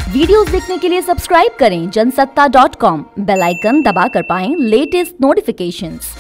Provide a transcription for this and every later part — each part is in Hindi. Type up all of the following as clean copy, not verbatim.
वीडियोस देखने के लिए सब्सक्राइब करें जनसत्ता.com, बेल आइकन दबाकर पाएं लेटेस्ट नोटिफिकेशंस।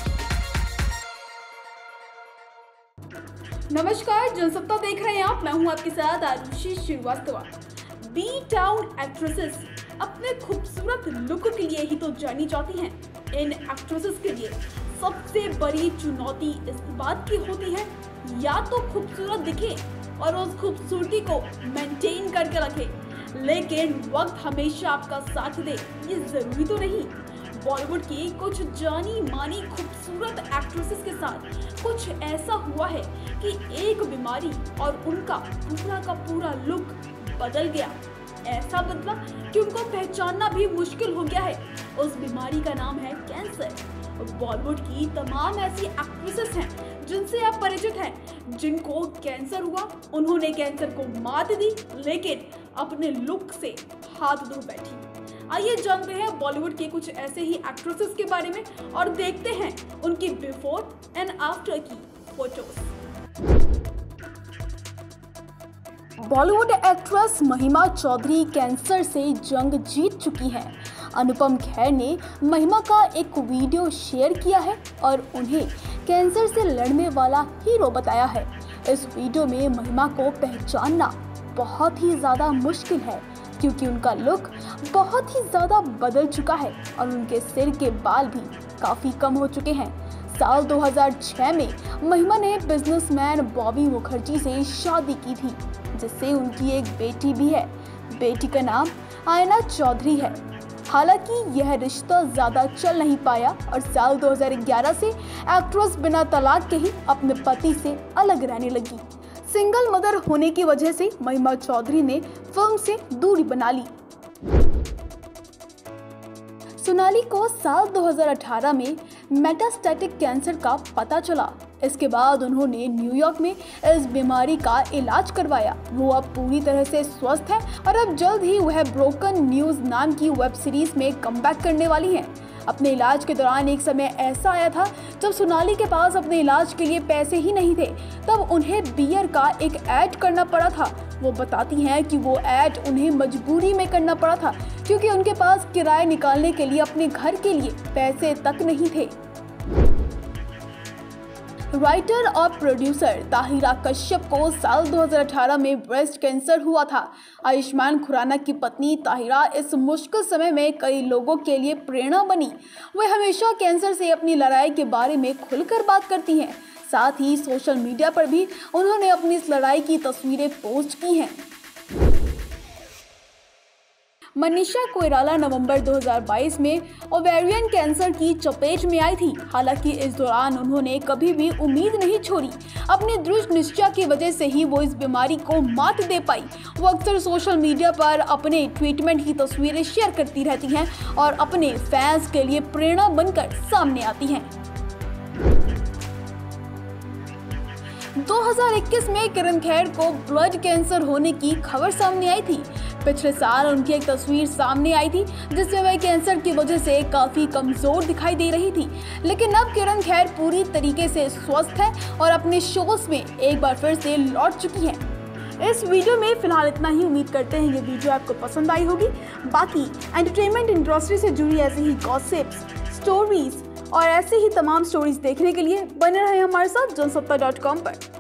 नमस्कार, जनसत्ता देख रहे हैं आप। मैं हूं आपके साथ Arushi Srivastava. B town actresses अपने खूबसूरत लुक के लिए ही तो जानी जाती हैं। इन एक्ट्रेसेस के लिए सबसे बड़ी चुनौती इस बात की होती है या तो खूबसूरत दिखे और उस खूबसूरती को मेंटेन करके रखे, लेकिन वक्त हमेशा आपका साथ दे ये जरूरी तो नहीं। बॉलीवुड की कुछ जानी मानी खूबसूरत एक्ट्रेसेस के साथ कुछ ऐसा हुआ है कि एक बीमारी और उनका पूरा का पूरा लुक बदल गया। ऐसा बदला कि उनको पहचानना भी मुश्किल हो गया है। उस बीमारी का नाम है कैंसर। बॉलीवुड की तमाम ऐसी एक्ट्रेसेस हैं जिनसे आप परिचित हैं, जिनको कैंसर हुआ, उन्होंने कैंसर को मात दी, लेकिन अपने लुक से हाथ धो बैठी। आइए जानते हैं बॉलीवुड के कुछ ऐसे ही एक्ट्रेसेस के बारे में और देखते हैं उनकी बिफोर एंड आफ्टर की photos. Bollywood actress Mahima Chaudhry cancer से जंग जीत चुकी हैं। अनुपम खेर ने महिमा का एक वीडियो शेयर किया है और उन्हें कैंसर से लड़ने वाला हीरो बताया है। इस वीडियो में महिमा को पहचानना बहुत ही ज़्यादा मुश्किल है क्योंकि उनका लुक बहुत ही ज़्यादा बदल चुका है और उनके सिर के बाल भी काफ़ी कम हो चुके हैं। साल 2006 में महिमा ने बिजनेसमैन बॉबी मुखर्जी से शादी की थी, जिससे उनकी एक बेटी भी है। बेटी का नाम आयना चौधरी है। हालांकि यह रिश्ता ज़्यादा चल नहीं पाया और साल 2011 से एक्ट्रेस बिना तलाक के ही अपने पति से अलग रहने लगी। सिंगल मदर होने की वजह से महिमा चौधरी ने फिल्म से दूरी बना ली। सोनाली को साल 2018 में मेटास्टैटिक कैंसर का पता चला। इसके बाद उन्होंने न्यूयॉर्क में इस बीमारी का इलाज करवाया। वो अब पूरी तरह से स्वस्थ है और अब जल्द ही वह ब्रोकन न्यूज़ नाम की वेब सीरीज में कमबैक करने वाली हैं। अपने इलाज के दौरान एक समय ऐसा आया था जब सोनाली के पास अपने इलाज के लिए पैसे ही नहीं थे, तब उन्हें बियर का एक ऐड करना पड़ा था। वो बताती हैं कि वो ऐड उन्हें मजबूरी में करना पड़ा था क्योंकि उनके पास किराए निकालने के लिए अपने घर के लिए पैसे तक नहीं थे। राइटर और प्रोड्यूसर ताहिरा कश्यप को साल 2018 में ब्रेस्ट कैंसर हुआ था। आयुष्मान खुराना की पत्नी ताहिरा इस मुश्किल समय में कई लोगों के लिए प्रेरणा बनी। वे हमेशा कैंसर से अपनी लड़ाई के बारे में खुलकर बात करती हैं। साथ ही सोशल मीडिया पर भी उन्होंने अपनी इस लड़ाई की तस्वीरें पोस्ट की हैं। मनीषा कोइराला नवंबर 2022 में ओवेरियन कैंसर की चपेट में आई थी। हालांकि इस दौरान उन्होंने कभी भी उम्मीद नहीं छोड़ी। अपने दृढ़ निश्चय की वजह से ही वो इस बीमारी को मात दे पाई। वो अक्सर सोशल मीडिया पर अपने ट्रीटमेंट की तस्वीरें शेयर करती रहती हैं और अपने फैंस के लिए प्रेरणा बनकर सामने आती हैं। 2021 में किरण खेर को ब्लड कैंसर होने की खबर सामने आई थी। पिछले साल उनकी एक तस्वीर सामने आई थी जिसमें वह कैंसर की वजह से काफी कमजोर दिखाई दे रही थी, लेकिन अब किरण खेर पूरी तरीके से स्वस्थ है और अपने शोज में एक बार फिर से लौट चुकी है। इस वीडियो में फिलहाल इतना ही। उम्मीद करते हैं ये वीडियो आपको पसंद आई होगी। बाकी एंटरटेनमेंट इंडस्ट्री से जुड़ी ऐसी ही गॉसिप्स, स्टोरीज और ऐसे ही तमाम स्टोरीज देखने के लिए बने रहे हमारे साथ जनसत्ता.com पर।